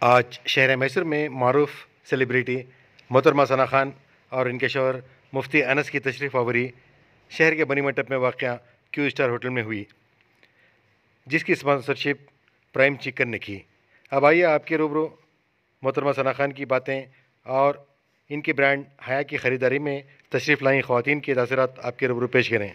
आज शहर मैसूर में मारूफ सेलिब्रिटी मोहतरमा सना खान और इनके शौहर मुफ्ती अनस की तशरीफ़ आवरी शहर के बनी मंडप में वाक़या क्यू स्टार होटल में हुई, जिसकी स्पॉन्सरशिप प्राइम चिकन ने की। अब आइए आपके रूबरू मोहतरमा सना खान की बातें और इनके ब्रांड हया की ख़रीदारी में तशरीफ़ लाई ख़वातीन के तासरात आपके रूबरू पेश करें।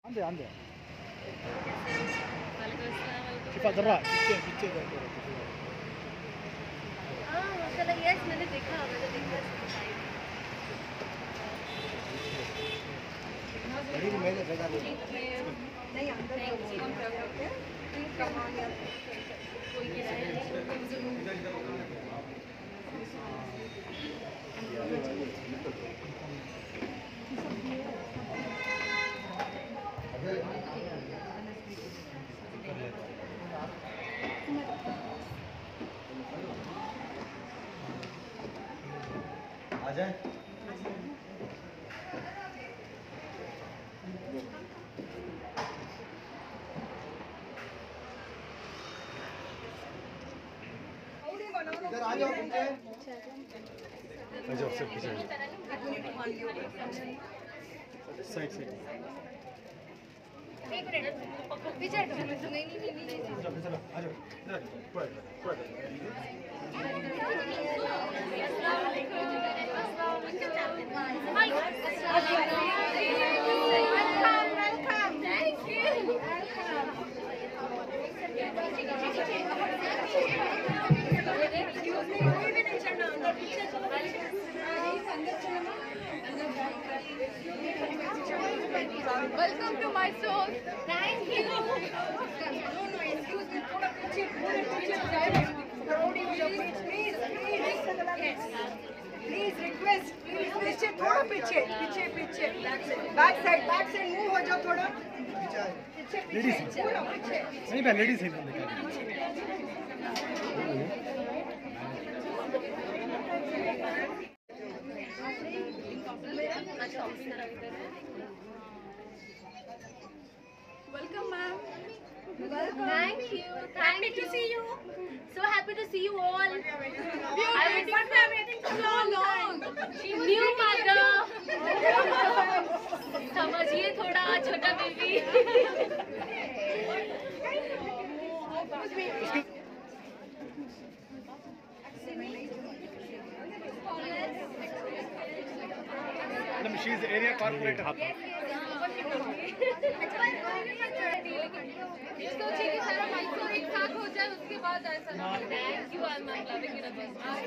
Welcome to Mysore. Thank you. No, excuse me. थोड़ा पीछे please request. पीछे थोड़ा पीछे. Back side move हो जाओ थोड़ा. पीछे. नहीं मैं लेडीज ही Welcome, ma'am. Welcome. Thank you. Happy to see you. So happy to see you all. I've been waiting for so long. New mother. समझिए थोड़ा छोटा baby. She is area corporator. सोचिए कि सारा माइसोर एक साथ हो जाए, उसके बाद ऐसा. Thank you, I'm loving it.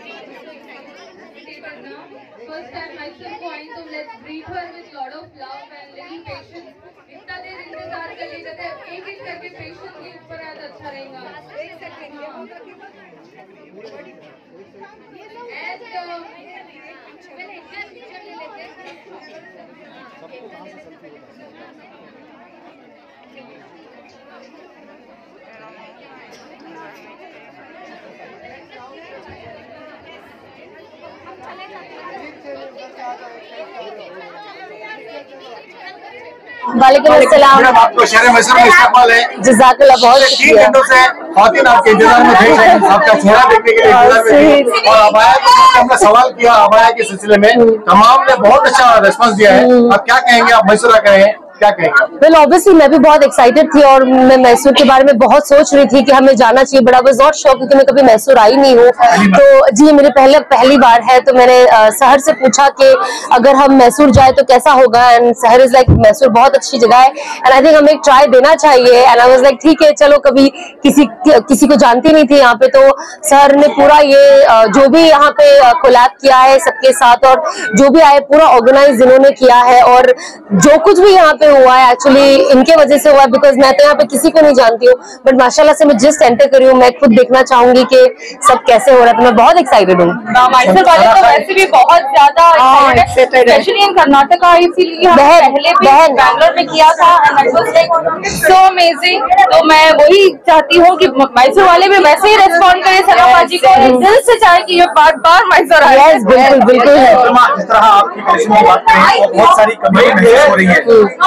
First time Mysore going, so let's greet her with lot of love and little patience. इतना देर इंतजार कर लीजिए थे, एक करके पेशेंट के ऊपर आज अच्छा रहेगा. वालेकुम अस्सलाम। आपको शहर मैसूर में इस्तेमाल है। जज़ाकल्लाह, बहुत 3 घंटों से ख़वातीन आपके इंतजार में खड़ी हैं, आपका चेहरा देखने के लिए इंतजार में थी। और अबाया को हमने सवाल किया, अबाया के सिलसिले में तमाम ने बहुत अच्छा रिस्पांस दिया है। आप क्या कहेंगे, आप मैसूर आ गए हैं, क्या कहेंगे? वेल ऑब्वियसली मैं भी बहुत एक्साइटेड थी और मैं मैसूर के बारे में बहुत सोच रही थी कि हमें जाना चाहिए, but I was not sure क्योंकि मैं कभी मैसूर आई नहीं हूँ। तो जी मेरी पहली बार है, तो मैंने सहर से पूछा कि अगर हम मैसूर जाए तो कैसा होगा, एंड सहर इज लाइक मैसूर बहुत अच्छी जगह है एंड आई थिंक हमें एक ट्राई देना चाहिए। एंड आई वाज लाइक ठीक है चलो, कभी किसी को जानती नहीं थी यहाँ पे, तो सहर ने पूरा ये जो भी यहाँ पे कोलैब किया है सबके साथ और जो भी आए पूरा ऑर्गेनाइज इन्होंने किया है, और जो कुछ भी यहाँ पे हुआ है एक्चुअली इनके वजह से हुआ है, बिकॉज मैं तो यहाँ पे किसी को नहीं जानती हूँ, बट माशाल्लाह से मैं जस्ट एंटर करी हूँ, मैं खुद देखना चाहूंगी कि सब कैसे हो रहा है, तो मैं बहुत एक्साइटेड हूँ। मैसूर वाले तो वैसे भी बहुत ज्यादा स्पेशली इन कर्नाटका, इसीलिए पहले भी बैंगलोर में किया था, सो अमेजिंग। तो मैं वही चाहती हूँ कि मैसूर वाले भी वैसे ही रेस्पॉन्ड करें सना बाजी को, दिल से चाहे कि ये बार मैसूर आए। बिल्कुल जिस तरह आपकी बहुत सारी कमियां महसूस हो रही है,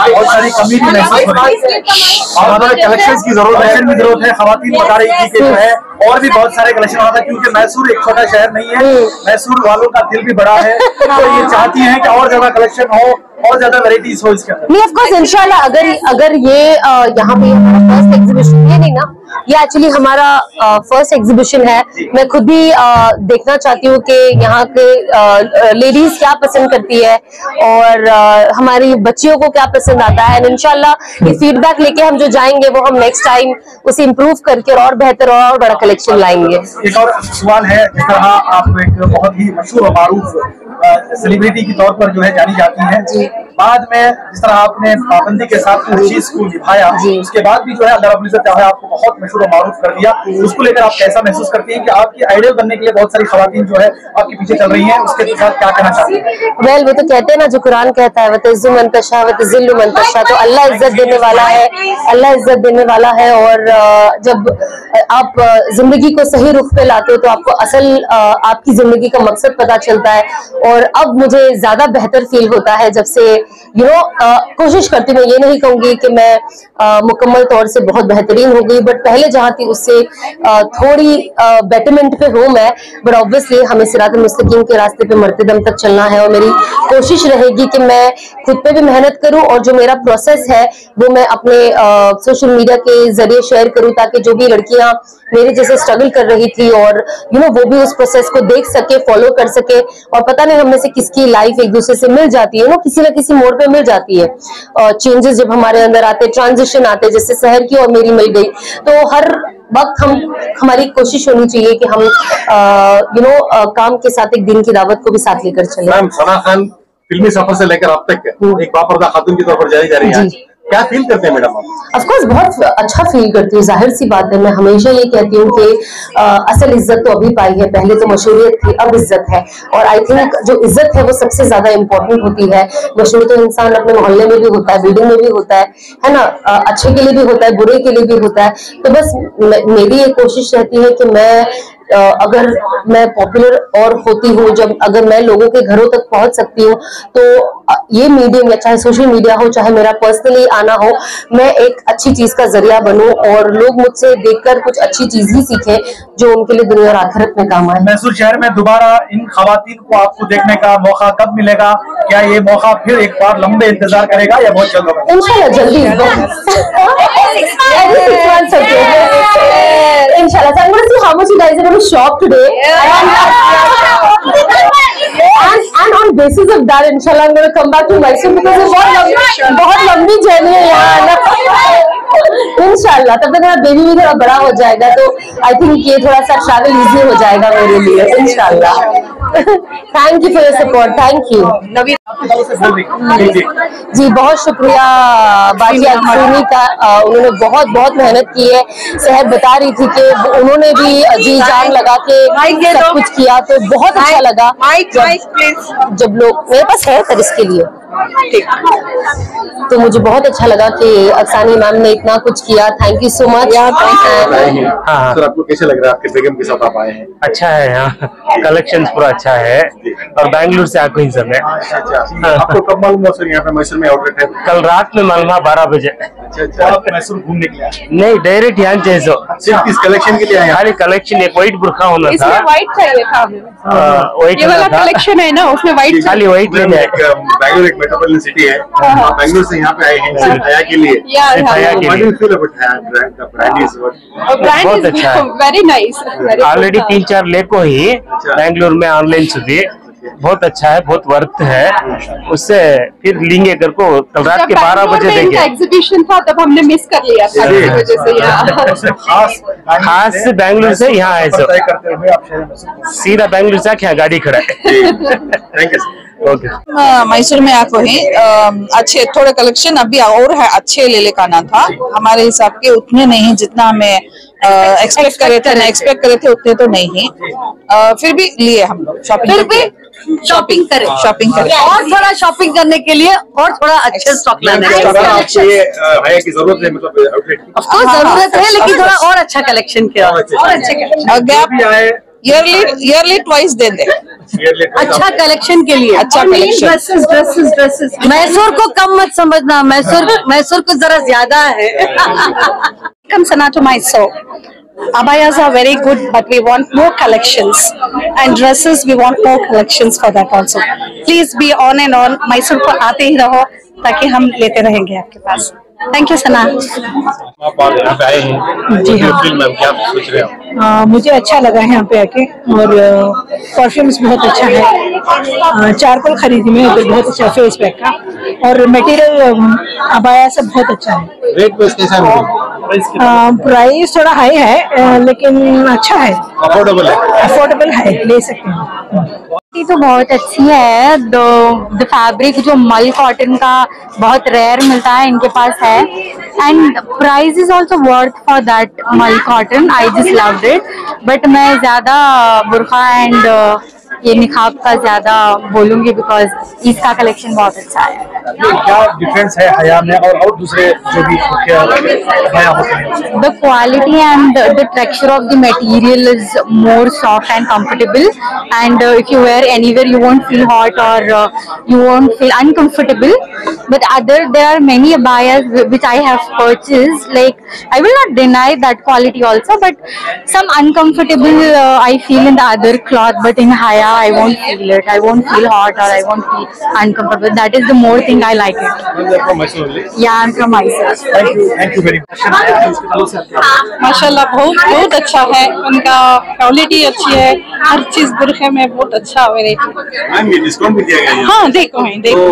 बहुत सारी कमी भी महसूस हो रही है और हमें कलेक्शन की जरूरत है। खवातीन बता रही थी कि जो है और भी बहुत सारे कलेक्शन होना था, क्योंकि मैसूर एक छोटा शहर नहीं है, मैसूर वालों का दिल भी बड़ा है, तो ये चाहती हैं कि और ज्यादा कलेक्शन हो और ज्यादा वैरायटीज हो इसके अंदर। नहीं, ऑफ कोर्स इंशाल्लाह अगर ये यहाँ पे हमारा फर्स्ट एग्जीबिशन ये नहीं ना, ये एक्चुअली हमारा फर्स्ट एग्जीबिशन है। मैं खुद भी देखना चाहती हूँ कि यहाँ के लेडीज क्या पसंद करती है और हमारी बच्चियों को क्या पसंद आता है। इंशाल्लाह ये फीडबैक लेके हम जो जाएंगे वो हम नेक्स्ट टाइम उसे इम्प्रूव करके और बेहतर और बड़ा कलेक्शन लाएंगे। एक और सवाल है, जिस तरह आप एक बहुत ही मशहूर और मारूफ सेलिब्रिटी के तौर पर जो है जानी जाती है, बाद में जिस तरह आपने पाबंदी के साथ उस चीज को निभाया, उसके बाद भी जो है अल्लाह रब्बुल इज्जत जो है आपको बहुत मशहूर और मारूफ कर दिया, उसको लेकर आप कैसा महसूस करती हैं कि आपकी आइडियल बनने के लिए बहुत सारी खवातीन जो है आपके पीछे चल रही हैं, उसके साथ क्या कहना चाहती हैं? वेल, वो तो कहते हैं ना, जो कुरान कहता है वतइज़्ज़ु मन तशा वतुज़िल्लु मन तशा, तो अल्लाह इज्जत देने वाला है, अल्लाह इज्जत देने वाला है। और जब आप जिंदगी को सही रुख पे लाते हो तो आपको असल आपकी जिंदगी का मकसद पता चलता है। और अब मुझे ज्यादा बेहतर फील होता है जब से कोशिश करती हूँ। मैं ये नहीं कहूंगी कि मैं मुकम्मल तौर से बहुत बेहतरीन हो गई, बट पहले जहाँ थी उससे थोड़ी बेटरमेंट पे हूँ मैं। बट ऑब्वियसली हमें सिरातुल मुस्तकीम के रास्ते पे मरते दम तक चलना है और मेरी कोशिश रहेगी कि मैं खुद पे भी मेहनत करूँ और जो मेरा प्रोसेस है वो मैं अपने सोशल मीडिया के जरिए शेयर करूँ, ताकि जो भी लड़कियां मेरे जैसे स्ट्रगल कर रही थी और वो भी उस प्रोसेस को देख सके, फॉलो कर सके। और पता नहीं हम में से किसकी लाइफ एक दूसरे से मिल जाती है ना, किसी ना किसी मोड़ पे मिल जाती है। चेंजेस जब हमारे अंदर आते, ट्रांजिशन आते, जैसे शहर की और मेरी मिल गई, तो हर वक्त हमारी कोशिश होनी चाहिए कि हम काम के साथ एक दिन की दावत को भी साथ लेकर चले। मैम, सना खान फिल्मी सफर से लेकर अब तक एक बापर्दा खातून के तौर पर जानी जा रही है, क्या फील करते हैं मैडम आप? ऑफ कोर्स बहुत अच्छा फील करती हूँ, जाहिर सी बात है। मैं हमेशा ये कहती हूँ कि असल इज्जत तो अभी पाई है, पहले तो मशहूरियत थी, अब इज्जत है। और आई थिंक जो इज्जत है वो सबसे ज्यादा इम्पोर्टेंट होती है। मशहूर तो इंसान अपने मोहल्ले में भी होता है, बिल्डिंग में भी होता है ना, अच्छे के लिए भी होता है, बुरे के लिए भी होता है। तो बस मेरी ये कोशिश रहती है कि मैं अगर मैं पॉपुलर और होती हूँ, जब अगर मैं लोगों के घरों तक पहुंच सकती हूँ, तो ये मीडियम या चाहे सोशल मीडिया हो, चाहे मेरा पर्सनली आना हो, मैं एक अच्छी चीज का जरिया बनूं और लोग मुझसे देखकर कुछ अच्छी चीज ही सीखें जो उनके लिए दुनिया और आखिरत में काम आए। मैसूर शहर में दोबारा इन खवातीन को आपको देखने का मौका कब मिलेगा? क्या ये मौका फिर एक बार लंबे इंतजार करेगा या बहुत जल्द होगा? इंशाल्लाह जल्दी इंशाल्लाह। So I'm going to see how much you guys are going to shop today. And on basis of that, inshallah, I'm going to come back to Mysore because it's बहुत लंबी जर्नी है यहाँ। इंशाल्लाह तब तक मेरा बेबी भी थोड़ा बड़ा हो जाएगा, तो आई थिंक ये थोड़ा सा ट्रैवल इजी हो जाएगा मेरे लिए इंशाल्लाह। Thank you for your support, thank you. जी बहुत शुक्रिया बाजी अक्सुनी का, उन्होंने बहुत बहुत मेहनत की है। सहर बता रही थी कि उन्होंने भी जी जान लगा के सब कुछ किया, तो बहुत अच्छा लगा जब लोग मेरे पास है तर इसके लिए, तो मुझे बहुत अच्छा लगा कि अफसानी मैम ने इतना कुछ किया। Thank you so much. Sir आपको कैसे लग रहा है, आपके बेगम के साथ आप आए हैं? अच्छा है, यहाँ कलेक्शन पूरा अच्छा है और बैंगलोर से आके ही सब है। आपको कब मालूम हुआ सर यहाँ पे मैसूर में आउटलेट है? कल रात में मालूम 12 बजे। अच्छा, आप मैसूर घूमने के लिए? नहीं, डायरेक्ट यहाँ जैसो सिर्फ इस कलेक्शन के लिए आए? खाली कलेक्शन, एक व्हाइट बुरखा होना था, व्हाइट चाहिए था, व्हाइट वाला कलेक्शन है ना, उसमें व्हाइट, खाली व्हाइट लेना है। बैंगलोर एक मेट्रोपॉलिटन सिटी है, आप बैंगलोर से यहाँ पे आए हैं सिर्फ हया के लिए। बहुत अच्छा है, वेरी नाइस। ऑलरेडी 3-4 लेको ही बैंगलोर में ऑनलाइन सुधी, बहुत अच्छा है, बहुत वर्थ है। उससे फिर लेंगे कर को कल रात के 12 बजे देखे। एग्जीबिशन था तब हमने मिस कर लिया था, इस वजह से खास बैंगलोर से यहाँ आए, सीधा बैंगलोर से क्या गाड़ी खड़ा है। ओके, मैसूर में आको ही अच्छे थोड़े कलेक्शन अभी और है, अच्छे ले लेकर आना था। हमारे हिसाब के उतने नहीं जितना हमें एक्सपेक्ट करे थे उतने तो नहीं, फिर भी लिए हम लोग शॉपिंग करें और थोड़ा शॉपिंग करने के लिए और थोड़ा अच्छे स्टॉक लाने की जरूरत है, मतलब ऑफ कोर्स जरूरत है, लेकिन थोड़ा और अच्छा कलेक्शन किया और अच्छे गैप ईयरली ट्वाइस दे दे। अच्छा कलेक्शन के लिए। अच्छा collection. Dresses dresses dresses. Mysore को कम मत समझना, मैसूर को जरा ज्यादा है। Come Sana to Mysore. Abayas are very good, but we want more collections. And dresses, we want more collections for that also. Please be on and on. Mysore को आते ही रहो ताकि हम लेते रहेंगे आपके पास। थैंक यू सना। आप यहाँ पे आए हैं जी हाँ। फिल्म में क्या सोच रहे हो? मुझे अच्छा लगा है यहाँ पे आके, और परफ्यूम्स बहुत अच्छा है। चारकोल खरीदी मैं उधर, बहुत अच्छा फेस पैक का, और मटेरियल अबाया सब बहुत अच्छा है। रेट पे कैसा है? प्राइस थोड़ा हाई है लेकिन अच्छा है, अफोर्डेबल है, ले सकते हैं। तो बहुत अच्छी है। द फैब्रिक जो मल कॉटन का बहुत रेयर मिलता है इनके पास है, and price is also worth for that मल cotton. I just loved it. But मैं ज्यादा बुरखा एंड ये निकाब का ज्यादा बोलूंगी बिकॉज इसका कलेक्शन बहुत अच्छा है। क्या डिफरेंस है हया में और दूसरे जो भी हया होते हैं? The quality and the texture of the material is more soft and comfortable, and if you wear anywhere you won't feel hot or you won't feel uncomfortable. But there are many abayas which I have purchased. Like, I will not deny that quality also, but some uncomfortable I feel in the other cloth, but in haya I won't feel it. I won't feel hot or I won't feel uncomfortable. That is the more thing I like it. Yeah, I'm from Mysore. Thank you very much. माशाल्लाह बहुत अच्छा है, उनका quality अच्छी है, हर चीज बुरखे में बहुत अच्छा वेराइटी। मैम ये डिस्काउंट भी दिया गया है? हाँ देखो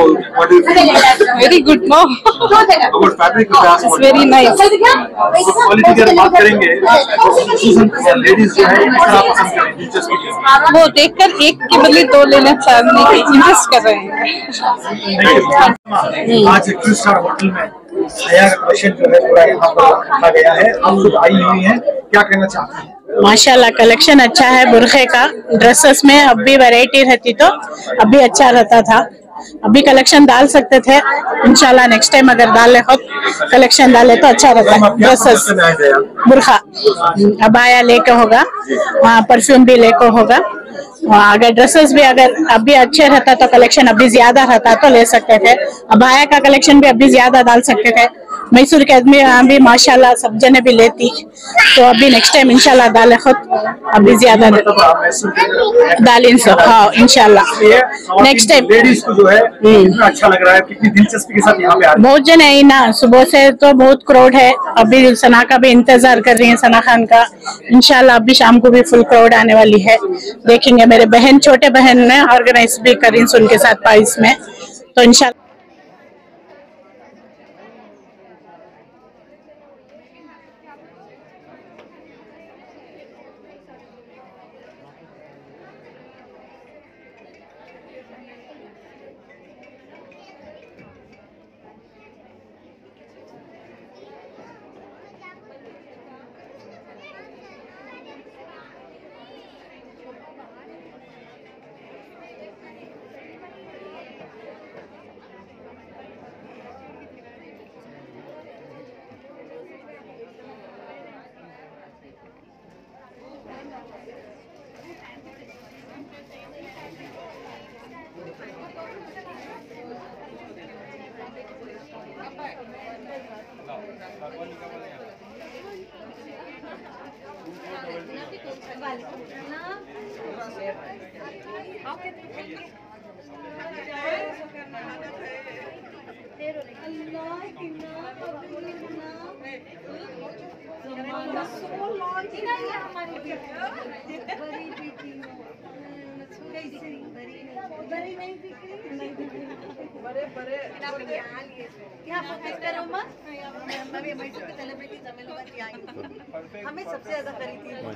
very good. No fabric very nice. Quality की बात करेंगे, लेडीज जो है पसंद करें, दिलचस्पी वो देखकर एक के बदले दो लेना चाहने की इंटरेस्ट कर रहे हैं। आज क्यू स्टार होटल में हया का कलेक्शन जो है पूरा यहाँ पर रखा गया है। आप खुद आई हुई हैं, क्या कहना चाहते हैं? माशाल्लाह कलेक्शन अच्छा है बुरखे का। ड्रेसेस में अब भी वैरायटी रहती तो अब भी अच्छा रहता था। अभी कलेक्शन डाल सकते थे, इंशाल्लाह नेक्स्ट टाइम अगर डाले खुद कलेक्शन डाले तो अच्छा रहता है। ड्रेसेस बुरखा अबाया लेके होगा, वहाँ परफ्यूम भी लेके होगा। अगर ड्रेसेस भी अगर अभी अच्छे रहता तो कलेक्शन अभी ज्यादा रहता तो ले सकते थे। अबाया का कलेक्शन भी अभी ज्यादा डाल सकते थे। मैसूर के आदमी यहाँ भी माशाल्लाह सब जने भी लेती, तो अभी नेक्स्ट टाइम इंशाल्लाह डाले खुद अभी ज्यादा डालें सब। हाँ इंशाल्लाह नेक्स्ट टाइम। लेडीज को जो है कितना अच्छा लग रहा है, कितनी दिलचस्पी के साथ यहाँ पे आ रही है। बहुत जन है ना, सुबह से तो बहुत क्राउड है। अभी सना का भी इंतजार कर रही है, सना खान का। इंशाल्लाह अभी शाम को भी फुल क्राउड आने वाली है, देखेंगे। मेरे बहन छोटे बहन ने ऑर्गेनाइज भी करी उनके साथ पाइस में, तो इंशाल्लाह। हमें सबसे ज्यादा खरीदी है।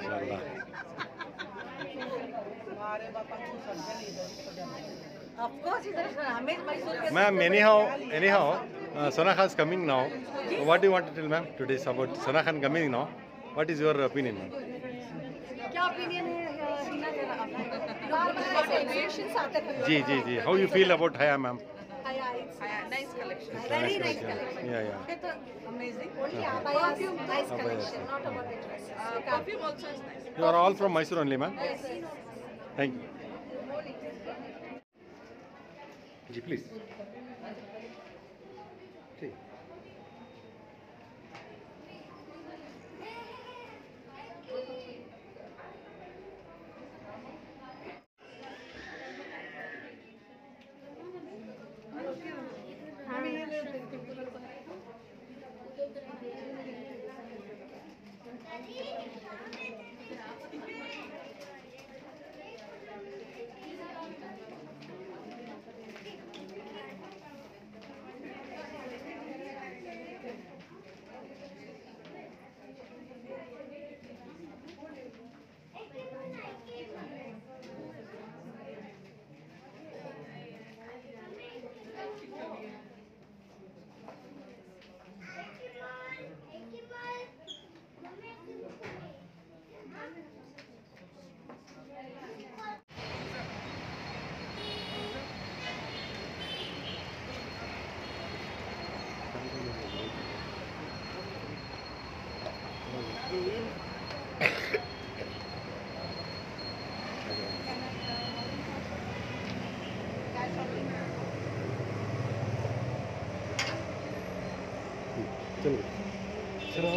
Ma'am, anyhow, Sana Khan is coming now. What do you want to tell, ma'am? Today is about Sana Khan coming now. What is your opinion, ma'am? क्या ओपिनियन है हिना जरा ji How you feel about Haya, ma'am? nice collection. Very nice collection. Yeah. Amazing. Only perfume, nice collection, not about the dresses. Perfume also is nice. You are all from Mysore only, ma'am? Thank you. जी please. ठीक। चलो